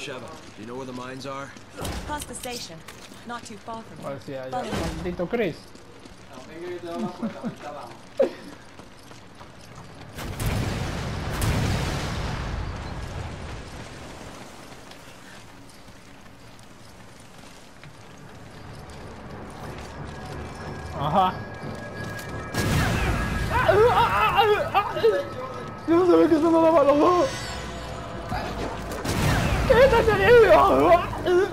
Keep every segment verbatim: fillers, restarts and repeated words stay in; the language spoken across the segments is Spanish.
Sheva, do you know where the mines are? Past the station. Not too far from A ver si hay Follow me. maldito Chris. Ajá. Yo no sabía que eso no daba los dos. ¿Qué está teniendo?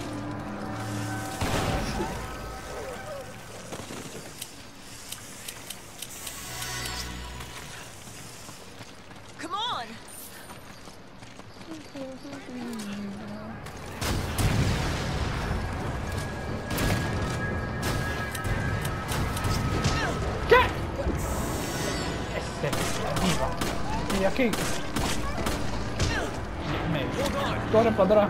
Come on! ¿Qué? Este, viva. Y aquí. Me. Corre para atrás.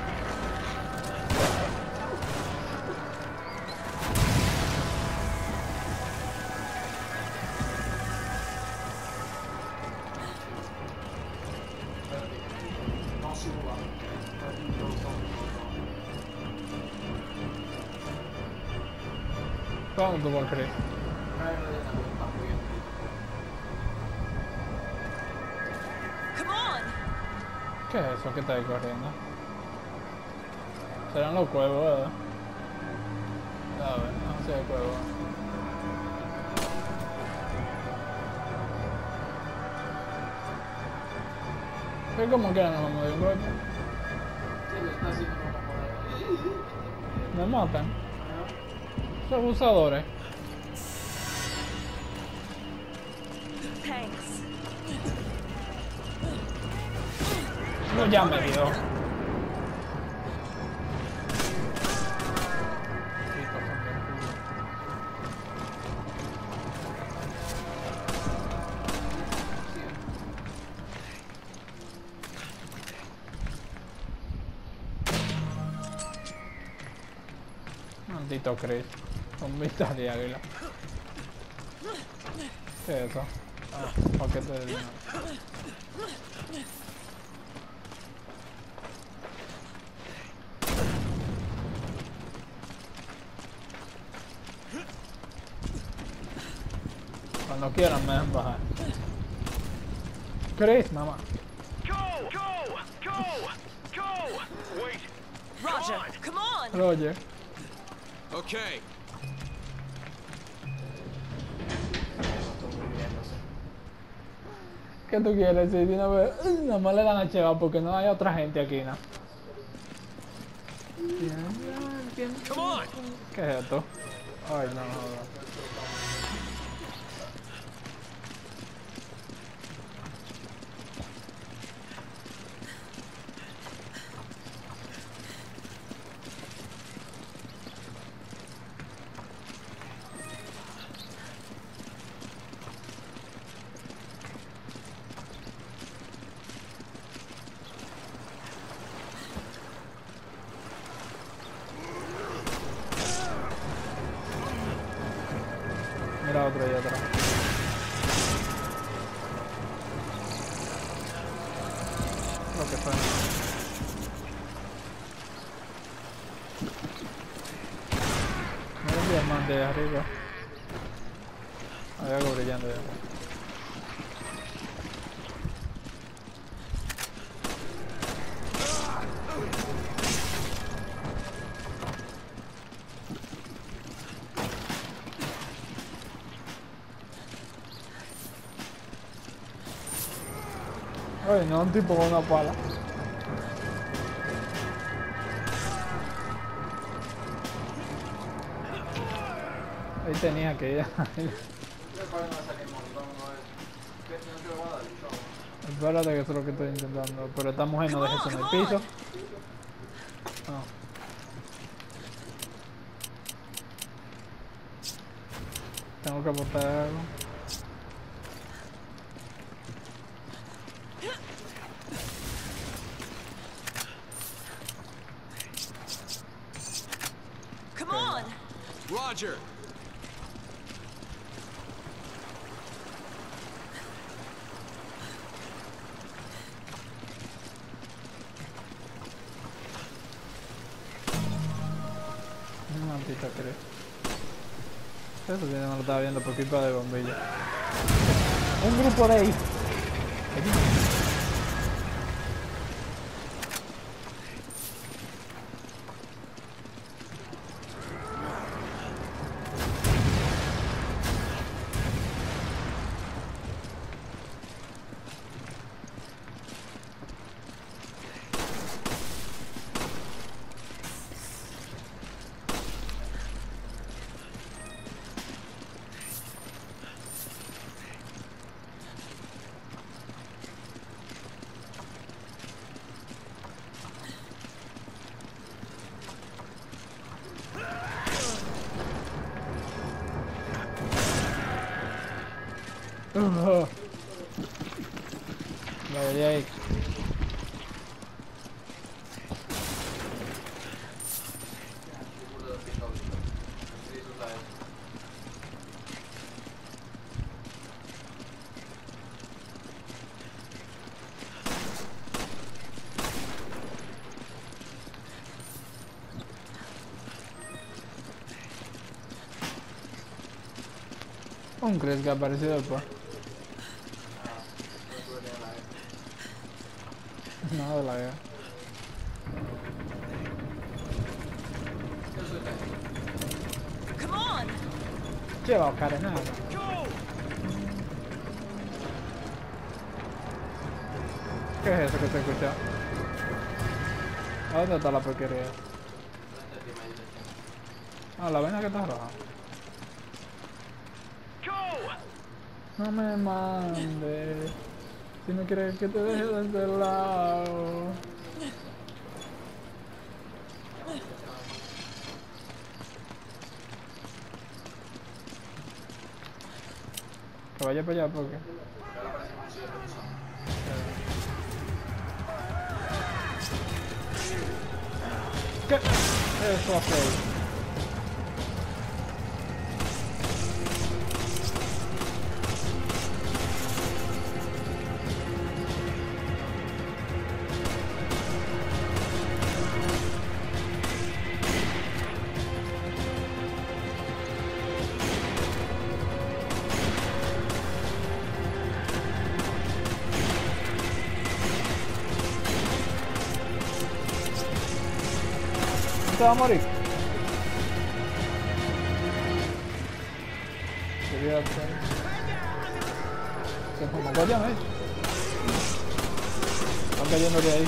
¿Cuándo tú vas a creer? Come on! ¿Qué es eso que está ahí corriendo? Serán los cuervos, ¿verdad? A ver, no sé de cuervos. ¿Qué como que no me mueve un golpe? Me matan. Son abusadores. Thanks. No, ya me dio. Maldito Chris. Con vistas de águila. ¿Qué es eso? Ah, paquete de dinero. Cuando quieran me dejan bajar. Chris, mamá. Go! Go! Go! Go! Wait! Roger, come on! Roger. Okay. ¿Qué tú quieres? Si de una vez, nada más le dan a Cheva porque no hay otra gente aquí, ¿no? Come on! ¿Qué es esto? Ay, no, no, no. Mira otro ahí atrás. Lo que fue. Mira el diamante de arriba. Hay algo brillando ahí. Ay, no, un tipo con una pala. Ahí tenía que ir. Espérate que eso es lo que estoy intentando. Pero esta mujer no deja eso en el piso. No. Tengo que botar algo. Come on! Roger! cosita, creo. Eso sí, no lo estaba viendo por culpa de bombilla. Un grupo de ahí. Uh, la vería ahí. Un crees que ha aparecido después. No, de la guerra. Come on! Lleva carenada. Go! ¿Qué es eso que se escucha? ¿A dónde está la porquería? Ah, la vaina que está roja. Go! No me mandes. Si no quieres que te deje de este lado. Que vaya para allá porque. ¿Qué? Eso hace. Se va a morir. Se como guardián ahí. Están cayendo de ahí.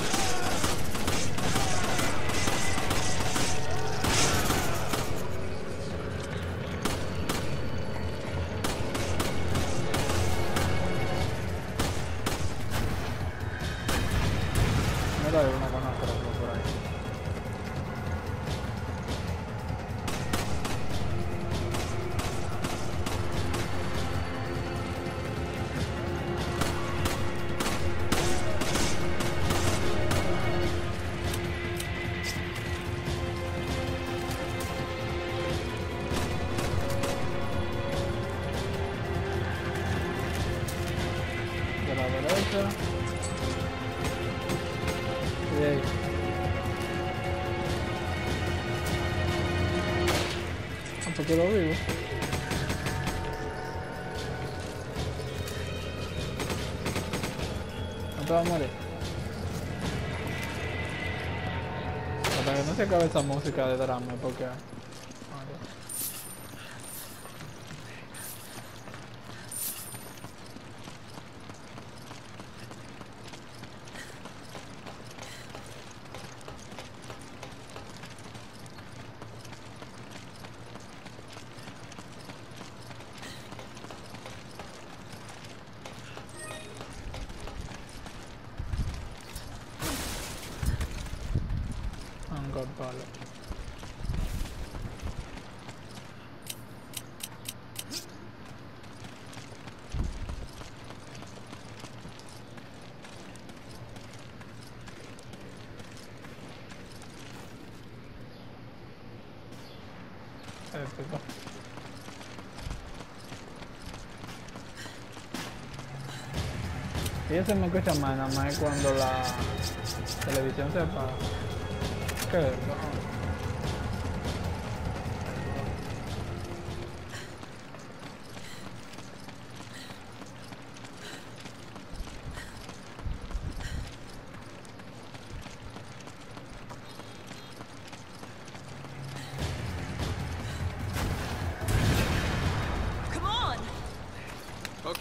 Mira, hay una buena por ahí. De la derecha. Y de ahí. Ah, porque lo vivo. No te va a morir. Hasta que no se acabe esa música de drama, porque... God, vale. Épico. Y eso me escucha más, nada más cuando la televisión se apaga. ¿Qué es eso?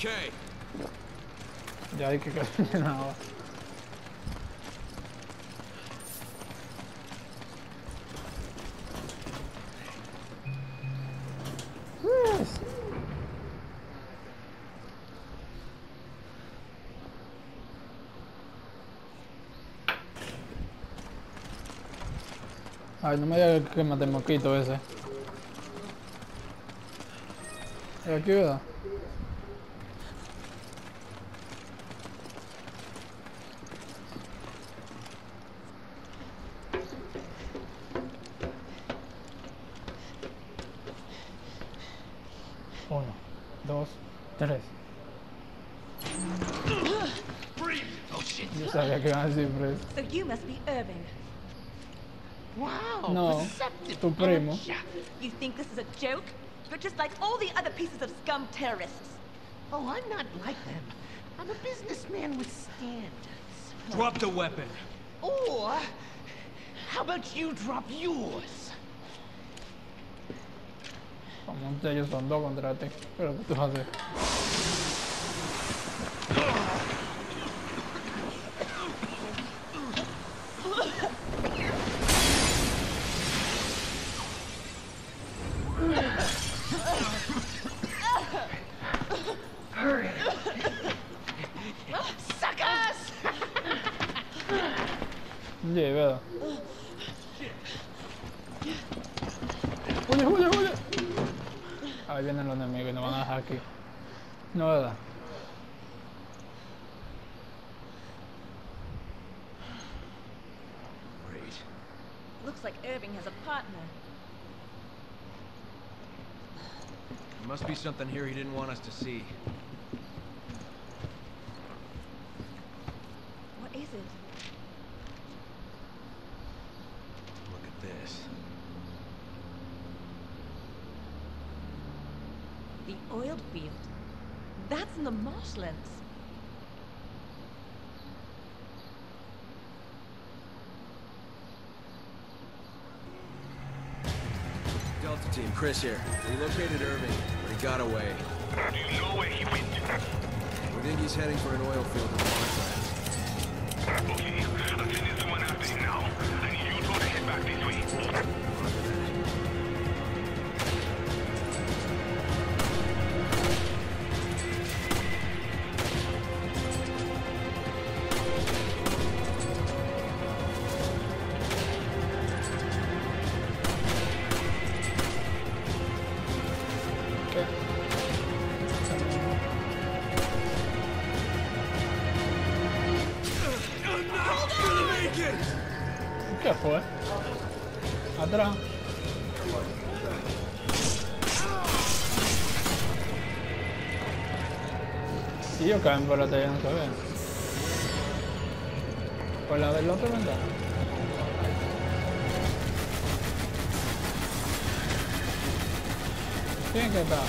Okay. Ya hay que casi nada. Yes. Ay, no me digas que mate el mosquito ese. ¿Es aquí, verdad? Uno, dos, tres. Yo sabía que iban a decir Freeze. So you must be Irving. Wow, No, perceptive, tu primo. aren't ya? You think this is a joke? You're just like all the other pieces of scum terrorists. Oh, I'm not like them. I'm a businessman with standards. Drop the weapon. Or, how about you drop yours? Como ellos son dos contra ti. Pero ¿qué tú vas a hacer? Suckers! Oye, ¿verdad? Oye, oye, oye. Ahí vienen los enemigos y nos van a dejar aquí. No, ¿verdad? Great. Looks like Irving has a partner. There must be something here he didn't want us to see. What is it? Look at this. The oil field. That's in the marshlands. Delta team, Chris here. We located Irving, but he got away. Do you know where he went? We think he's heading for an oil field in the marshlands. Okay, I'll send you someone after him now. I need you two to head back this way. ¿Qué? ¿Qué fue? Atrás. Y yo caen por la tele, no se ven. Por la del otro ventana. ¿Quién que está?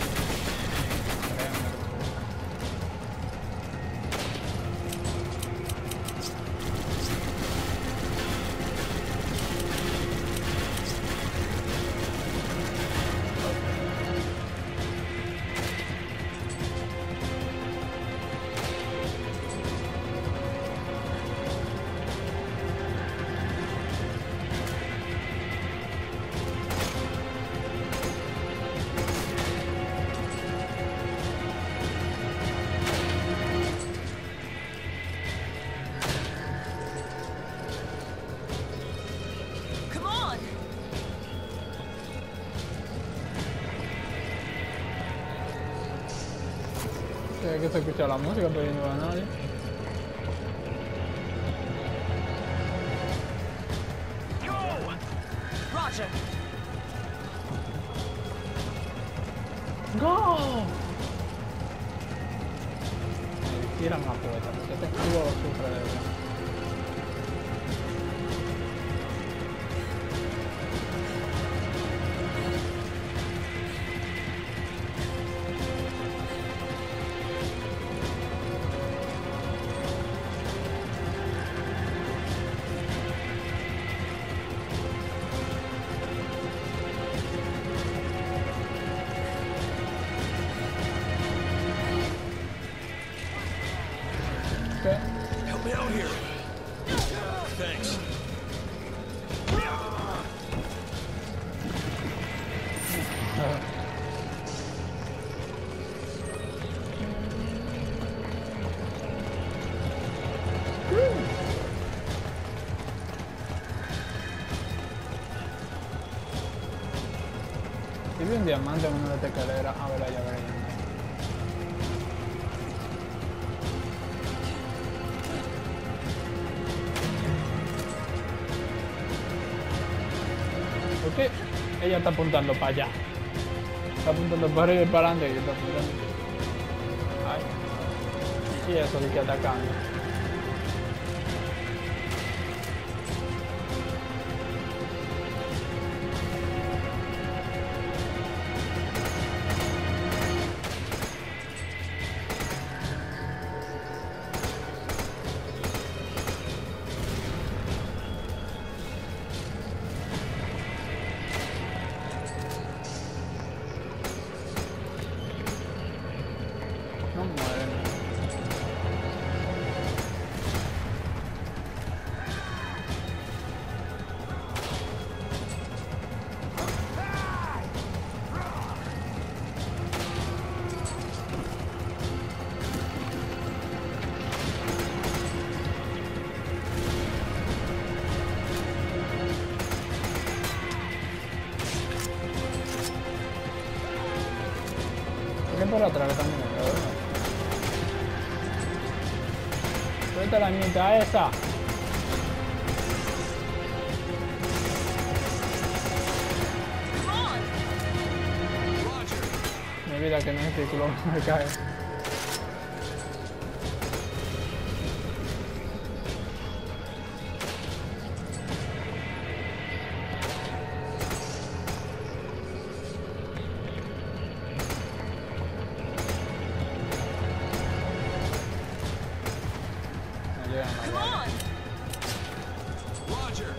Come on! Hay que se escucha la música, pero no va nadie. Go! Roger! ¡Go! Me tiran la puerta, porque este escudo lo sufre de verdad. Vi un diamante en una de estas escaleras. A ver, allá, a ver, allá. ¿Por qué ella está apuntando para allá? Está apuntando para arriba y para adelante y está apuntando. Ay. Y eso de que atacando. No mueren. ¿Por qué por atrás están mirando? Suelta la niñita esa. Mi vida que no es círculo, me cae. No llega más Come allá. on! Roger.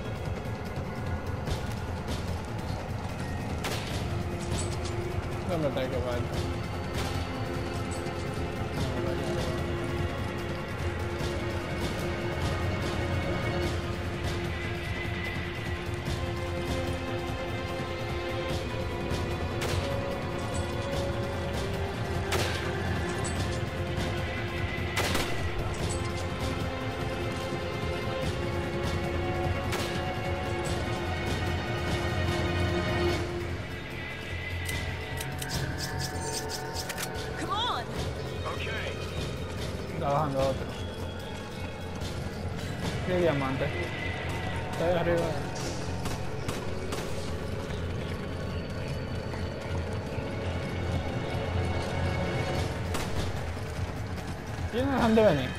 ¿Dónde está el que falta? Come on! Okay. Está bajando otro. ¿Qué diamante? Está ahí arriba. ¿Quiénes dejan de venir?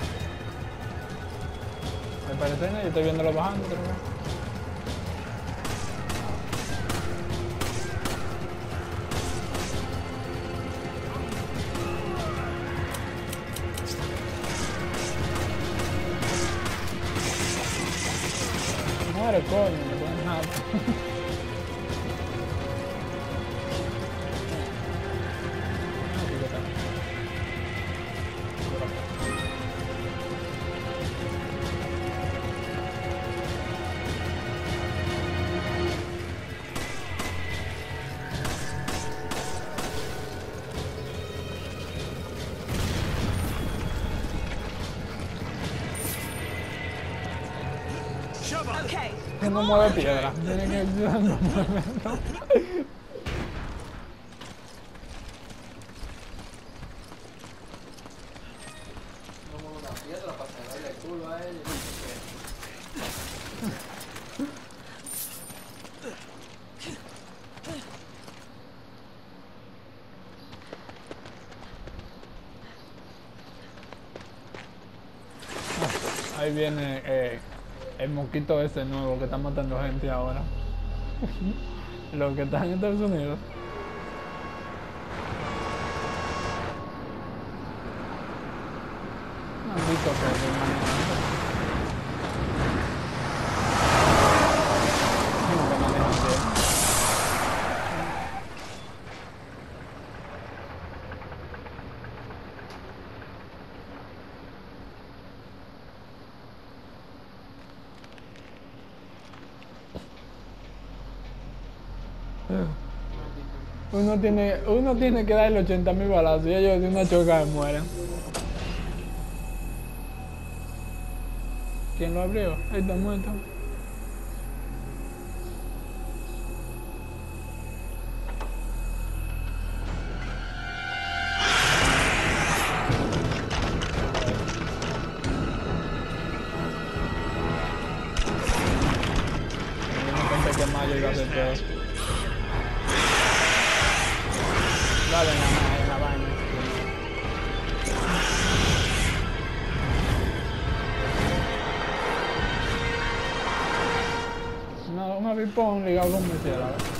Me parece no, yo estoy viéndolo bajando otra vez. Muere, coño, me ponen nada. Aquí está. Okay. No mueve piedra. Tiene que no mueve, no. Ahí viene eh, el mosquito ese nuevo que está matando gente ahora. Los que están en Estados Unidos. No han visto que estoy manejando. Nunca manejan bien. Uno tiene, uno tiene que darle ochenta mil balazos y ellos de una choca se mueren. ¿Quién lo abrió? Ahí está muerto. que Mayo iba a hacer todo. Dale en la, en la vaina. No, una pipón ligado con mi cielo, a ver.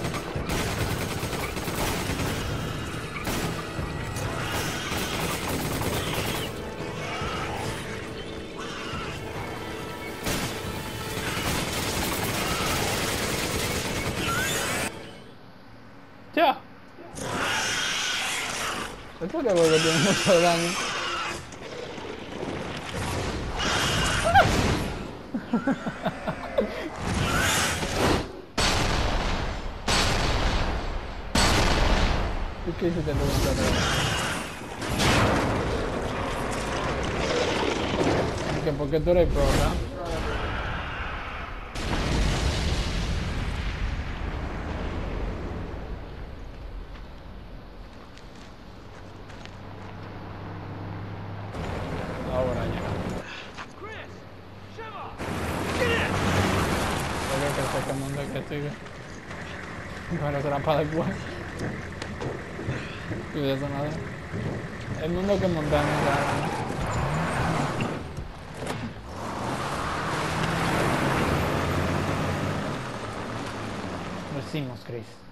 Ya. Esto que porque tiene mucho daño. ¿Qué hiciste tú? Que porque tú eres pro, ¿verdad? Ahora ya. Creo que sé que el mundo que sigue. Bueno, será para después. Y de eso nada. El mundo que montamos ahora. Lo hicimos, Chris.